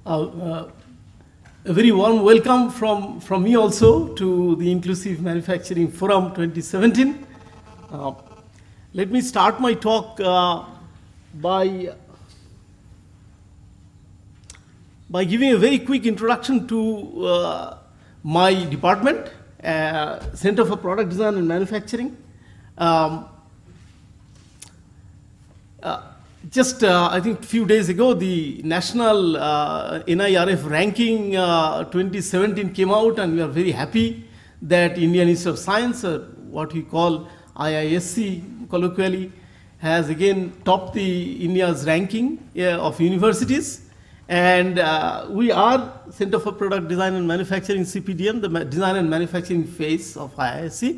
A very warm welcome from me also to the Inclusive Manufacturing Forum 2017. Let me start my talk by giving a very quick introduction to my department, Center for Product Design and Manufacturing. I think a few days ago, the national NIRF ranking 2017 came out, and we are very happy that Indian Institute of Science, or what we call IISc colloquially, has again topped the India's ranking of universities. And we are Center for Product Design and Manufacturing, CPDM, the design and manufacturing phase of IISc.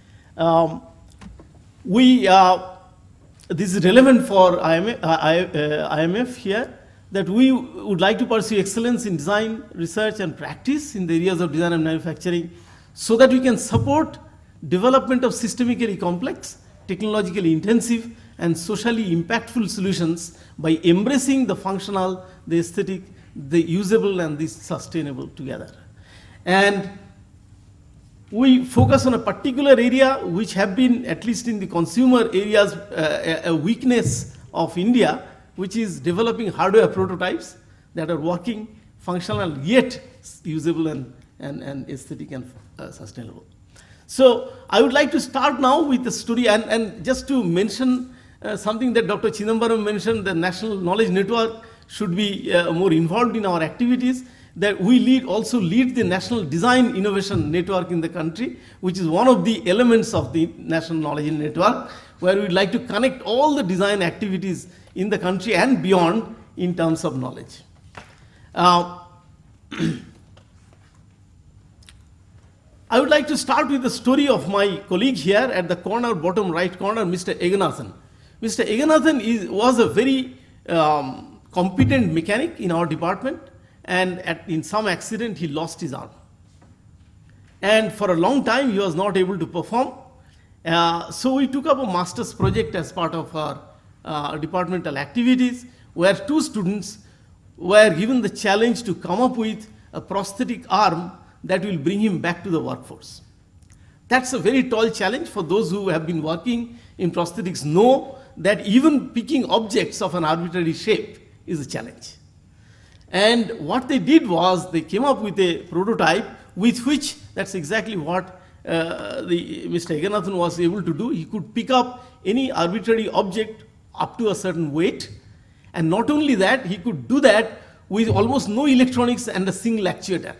This is relevant for IMF here, that we would like to pursue excellence in design, research, and practice in the areas of design and manufacturing so that we can support development of systemically complex, technologically intensive, and socially impactful solutions by embracing the functional, the aesthetic, the usable, and the sustainable together. And we focus on a particular area which have been, at least in the consumer areas, a weakness of India, which is developing hardware prototypes that are working, functional, yet usable and aesthetic and sustainable. So I would like to start now with the story, and just to mention something that Dr. Chidambaram mentioned, the National Knowledge Network should be more involved in our activities, that we also lead the National Design Innovation Network in the country, which is one of the elements of the National Knowledge Network, where we'd like to connect all the design activities in the country and beyond in terms of knowledge. I would like to start with the story of my colleague here at the corner, bottom right corner, Mr. Eganathan. Mr. Eganathan was a very competent mechanic in our department, and in some accident he lost his arm. And for a long time he was not able to perform. So we took up a master's project as part of our departmental activities, where two students were given the challenge to come up with a prosthetic arm that will bring him back to the workforce. That's a very tall challenge. For those who have been working in prosthetics know that even picking objects of an arbitrary shape is a challenge. And what they did was they came up with a prototype with which, that's exactly what Mr. Eganathan was able to do. He could pick up any arbitrary object up to a certain weight. And not only that, he could do that with almost no electronics and a single actuator.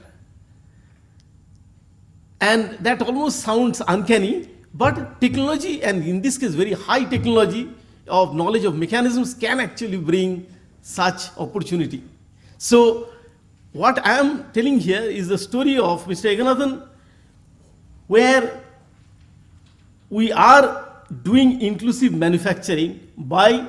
And that almost sounds uncanny, but technology, and in this case very high technology of knowledge of mechanisms, can actually bring such opportunity. So what I am telling here is the story of Mr. Eganathan, where we are doing inclusive manufacturing by,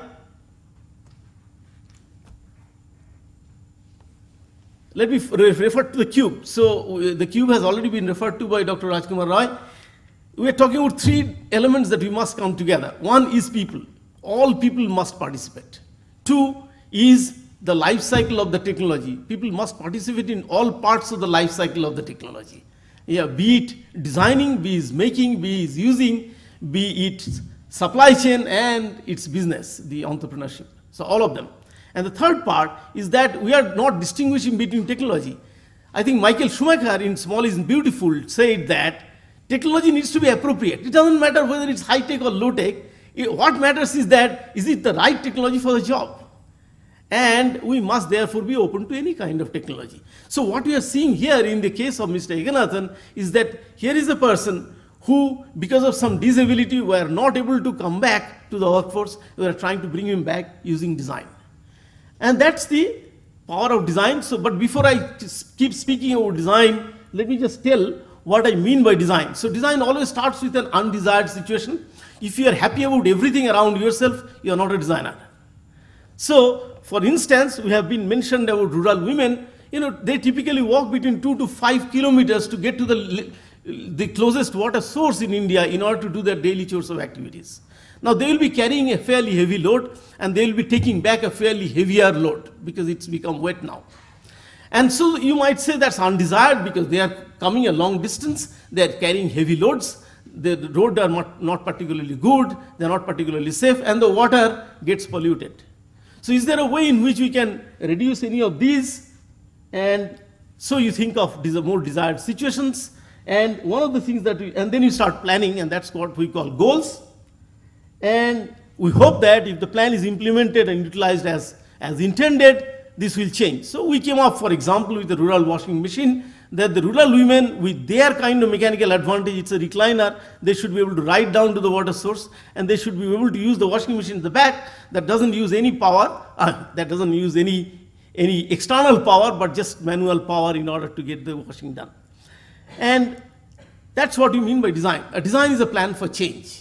let me refer to the cube. So the cube has already been referred to by Dr. Rajkumar Roy. We are talking about three elements that we must come together. One is people. All people must participate. Two is the life cycle of the technology. People must participate in all parts of the life cycle of the technology. Yeah, be it designing, be it making, be it using, be it supply chain and its business, the entrepreneurship. So all of them. And the third part is that we are not distinguishing between technology. I think Michael Schumacher in Small is Beautiful said that technology needs to be appropriate. It doesn't matter whether it's high-tech or low-tech. What matters is that, is it the right technology for the job? And we must therefore be open to any kind of technology. So what we are seeing here in the case of Mr. Eganathan is that here is a person who, because of some disability, were not able to come back to the workforce. We are trying to bring him back using design. And that's the power of design. So, but before I keep speaking about design, let me just tell what I mean by design. So design always starts with an undesired situation. If you are happy about everything around yourself, you are not a designer. So, for instance, we have been mentioned about rural women. They typically walk between 2 to 5 kilometers to get to the closest water source in India in order to do their daily chores of activities. Now they will be carrying a fairly heavy load, and they will be taking back a fairly heavier load because it's become wet now. And so you might say that's undesired because they are coming a long distance, they are carrying heavy loads, the roads are not particularly good, they are not particularly safe, and the water gets polluted. So is there a way in which we can reduce any of these? And so you think of more desired situations, and one of the things that and then you start planning, and that's what we call goals. And we hope that if the plan is implemented and utilized as intended, this will change. So we came up, for example, with the rural washing machine, that the rural women, with their kind of mechanical advantage, it's a recliner, they should be able to ride down to the water source, and they should be able to use the washing machine in the back that doesn't use any power, that doesn't use any external power, but just manual power in order to get the washing done. And that's what we mean by design. A design is a plan for change.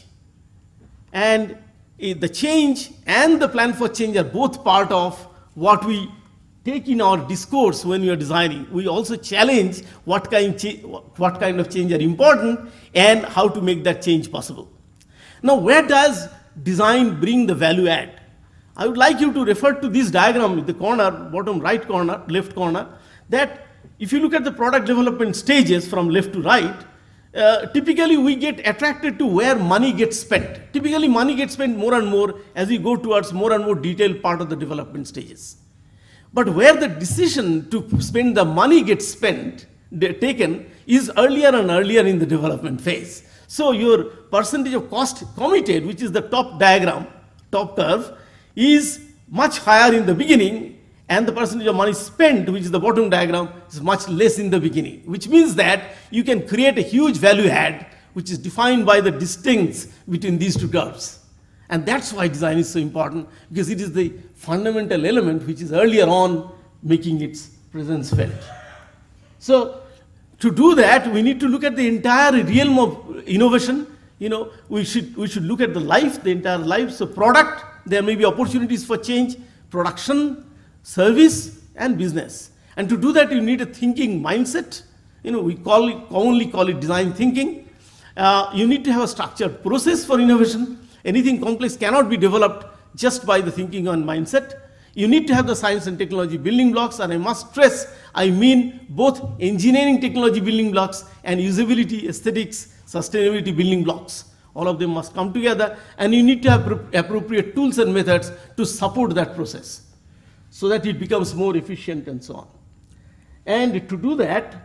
And the change and the plan for change are both part of what we take in our discourse when we are designing. We also challenge what kind of change are important and how to make that change possible. Now, where does design bring the value add? I would like you to refer to this diagram in the corner, bottom right corner, left corner, that if you look at the product development stages from left to right, typically we get attracted to where money gets spent. Typically money gets spent more and more as we go towards more and more detailed part of the development stages. But where the decision to spend the money gets taken is earlier and earlier in the development phase. So your percentage of cost committed, which is the top diagram, top curve, is much higher in the beginning, and the percentage of money spent, which is the bottom diagram, is much less in the beginning, which means that you can create a huge value add, which is defined by the distance between these two curves. And that's why design is so important, because it is the fundamental element which is earlier on making its presence felt. So to do that, we need to look at the entire realm of innovation. We should look at the entire life. So product, there may be opportunities for change, production, service, and business. And to do that, you need a thinking mindset. We commonly call it design thinking. You need to have a structured process for innovation. Anything complex cannot be developed just by the thinking and mindset. You need to have the science and technology building blocks, and I must stress, I mean both engineering technology building blocks and usability, aesthetics, sustainability building blocks. All of them must come together, and you need to have appropriate tools and methods to support that process so that it becomes more efficient and so on. And to do that,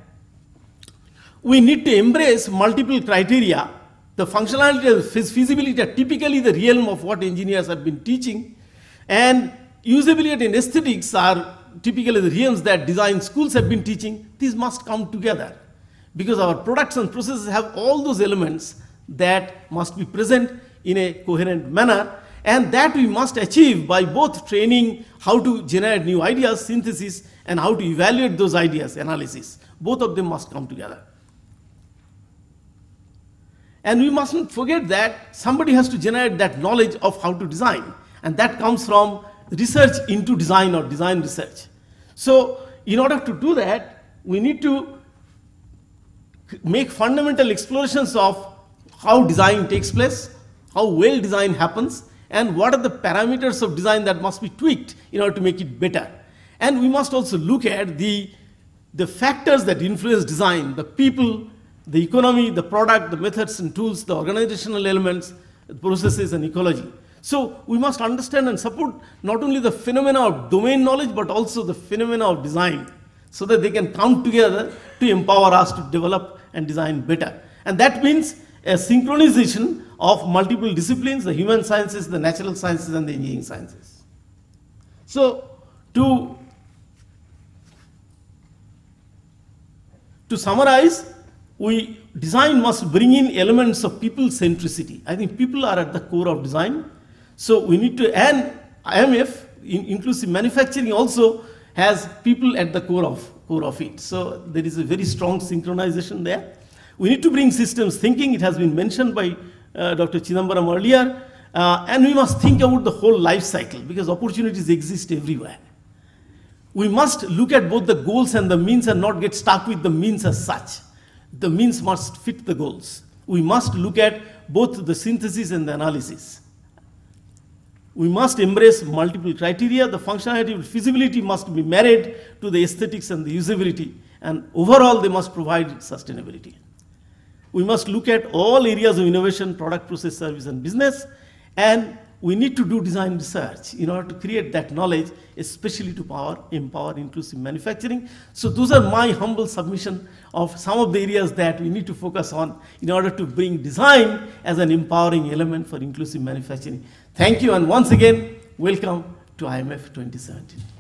we need to embrace multiple criteria. The functionality and feasibility are typically the realm of what engineers have been teaching, and usability and aesthetics are typically the realms that design schools have been teaching. These must come together because our products and processes have all those elements that must be present in a coherent manner, and that we must achieve by both training how to generate new ideas, synthesis, and how to evaluate those ideas, analysis. Both of them must come together. And we mustn't forget that somebody has to generate that knowledge of how to design, and that comes from research into design or design research. So in order to do that, we need to make fundamental explorations of how design takes place, how well design happens, and what are the parameters of design that must be tweaked in order to make it better. And we must also look at the factors that influence design, the people, the economy, the product, the methods and tools, the organizational elements, the processes, and ecology. So we must understand and support not only the phenomena of domain knowledge, but also the phenomena of design, so that they can come together to empower us to develop and design better. And that means a synchronization of multiple disciplines, the human sciences, the natural sciences, and the engineering sciences. So to summarize, design must bring in elements of people centricity. I think people are at the core of design. So we need to, and IMF, inclusive manufacturing, also has people at the core of it. So there is a very strong synchronization there. We need to bring systems thinking. It has been mentioned by Dr. Chidambaram earlier. And we must think about the whole life cycle, because opportunities exist everywhere. We must look at both the goals and the means and not get stuck with the means as such. The means must fit the goals. We must look at both the synthesis and the analysis. We must embrace multiple criteria. The functionality and feasibility must be married to the aesthetics and the usability, and overall they must provide sustainability. We must look at all areas of innovation, product, process, service, and business, and we need to do design research in order to create that knowledge, especially to empower inclusive manufacturing. So those are my humble submission of some of the areas that we need to focus on in order to bring design as an empowering element for inclusive manufacturing. Thank you, and once again, welcome to IMF 2017.